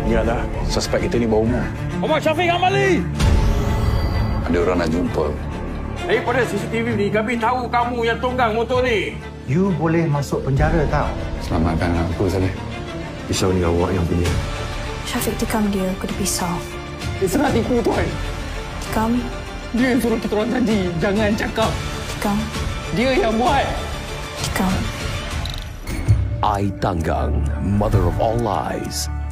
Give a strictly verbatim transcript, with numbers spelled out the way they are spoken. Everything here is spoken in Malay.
Ingatlah, suspek kita ni bawah umur. Omar Syafiq Amali! Ada orang nak jumpa. Daripada C C T V ni, kami tahu kamu yang tunggang motor ni. You boleh masuk penjara tau. Selamatkan aku, Saleh. Pisau ni awak yang punya. Syafiq tikam dia, aku ada pisau. Dia senang tipu, Tuan. Tikam, Dia yang suruh kita orang janji. Jangan cakap. tikam, Dia yang buat. tikam. Ai Tanggang, Mother of All Lies.